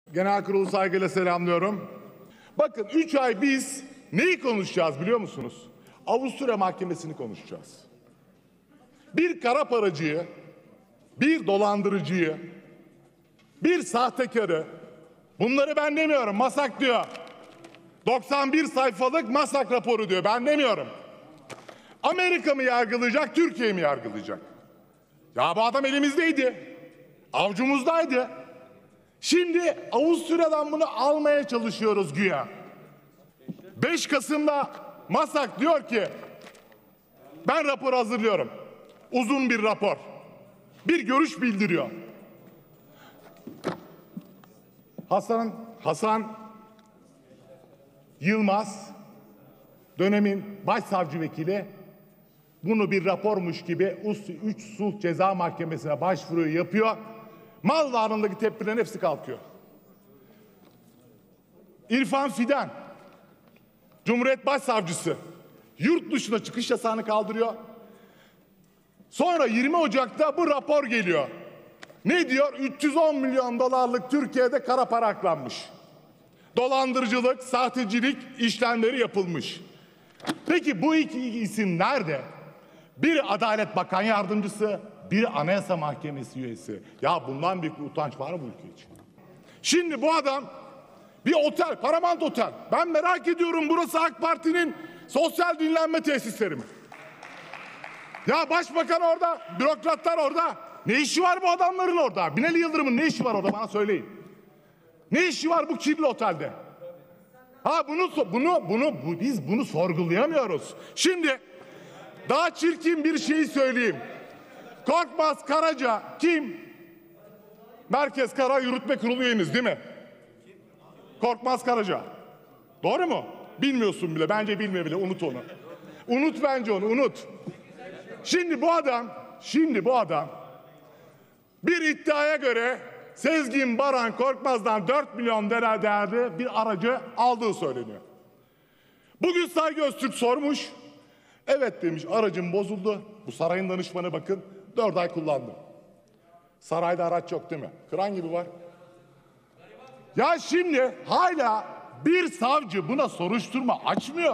Genel kurulu saygıyla selamlıyorum. Bakın 3 ay biz neyi konuşacağız biliyor musunuz? Avusturya Mahkemesi'ni konuşacağız. Bir kara paracıyı, bir dolandırıcıyı, bir sahtekarı, bunları ben demiyorum, MASAK diyor. 91 sayfalık MASAK raporu diyor, ben demiyorum. Amerika mı yargılayacak, Türkiye mi yargılayacak? Ya bu adam elimizdeydi, avcumuzdaydı. Şimdi Avusturya'dan bunu almaya çalışıyoruz güya. 5 Kasım'da MASAK diyor ki ben rapor hazırlıyorum. Uzun bir rapor. Bir görüş bildiriyor. Hasan Yılmaz dönemin başsavcı vekili bunu bir rapormuş gibi 3 Sulh Ceza Mahkemesi'ne başvuru yapıyor. Mal varlığındaki tepkilerin hepsi kalkıyor. İrfan Fidan, Cumhuriyet Başsavcısı, yurt dışına çıkış yasağını kaldırıyor. Sonra 20 Ocak'ta bu rapor geliyor. Ne diyor? 310 milyon dolarlık Türkiye'de kara para aklanmış. Dolandırıcılık, sahtecilik işlemleri yapılmış. Peki bu iki isim nerede? Biri Adalet Bakan Yardımcısı, biri Anayasa Mahkemesi üyesi. Ya bundan büyük bir utanç var mı bu ülke için? Şimdi bu adam bir otel, Paramount Otel. Ben merak ediyorum, burası AK Parti'nin sosyal dinlenme tesisleri mi? Ya başbakan orada, bürokratlar orada. Ne işi var bu adamların orada? Binali Yıldırım'ın ne işi var orada, bana söyleyin. Ne işi var bu kirli otelde? Ha biz bunu sorgulayamıyoruz. Şimdi daha çirkin bir şey söyleyeyim. Korkmaz Karaca kim? Merkez Karar Yürütme Kurulu üyeniz değil mi? Korkmaz Karaca. Doğru mu? Bilmiyorsun bile. Bence bilme bile. Unut onu. Unut bence onu. Unut. Şimdi bu adam bir iddiaya göre Sezgin Baran Korkmaz'dan 4 milyon lira değerli bir aracı aldığı söyleniyor. Bugün Saygı Öztürk sormuş. Evet demiş, aracım bozuldu. Bu sarayın danışmanı bakın 4 ay kullandım. Sarayda araç yok değil mi? Kıran gibi var. Ya şimdi hala bir savcı buna soruşturma açmıyor.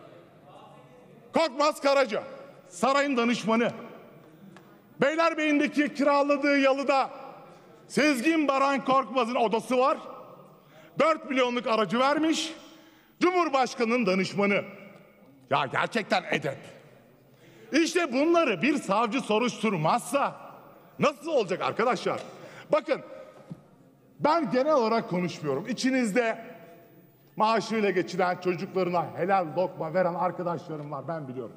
Korkmaz Karaca, sarayın danışmanı. Beylerbeyi'ndeki kiraladığı yalıda Sezgin Baran Korkmaz'ın odası var. 4 milyonluk aracı vermiş. Cumhurbaşkanı'nın danışmanı. Ya gerçekten edep. İşte bunları bir savcı soruşturmazsa nasıl olacak arkadaşlar? Bakın ben genel olarak konuşmuyorum. İçinizde maaşıyla geçiren, çocuklarına helal lokma veren arkadaşlarım var, ben biliyorum.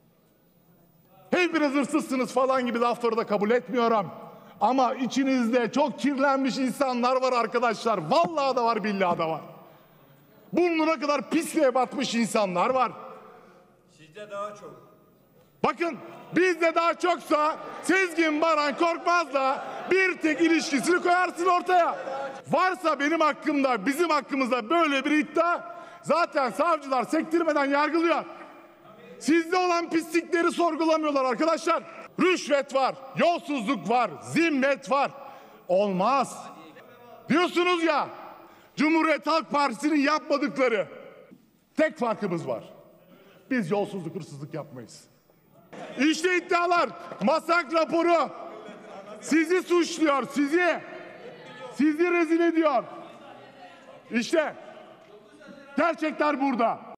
Hepiniz hırsızsınız falan gibi lafları da kabul etmiyorum. Ama içinizde çok kirlenmiş insanlar var arkadaşlar. Vallahi da var, billahi da var. Burnuna kadar pisliğe batmış insanlar var. Sizde daha çok. Bakın bizde daha çoksa Sezgin Baran Korkmaz'la bir tek ilişkisini koyarsın ortaya. Varsa benim hakkımda, bizim hakkımızda böyle bir iddia, zaten savcılar sektirmeden yargılıyor. Sizde olan pislikleri sorgulamıyorlar arkadaşlar. Rüşvet var, yolsuzluk var, zimmet var. Olmaz. Diyorsunuz ya, Cumhuriyet Halk Partisi'nin yapmadıkları. Tek farkımız var. Biz yolsuzluk, hırsızlık yapmayız. İşte iddialar. MASAK raporu sizi suçluyor, sizi. Sizi rezil ediyor. İşte gerçekler burada.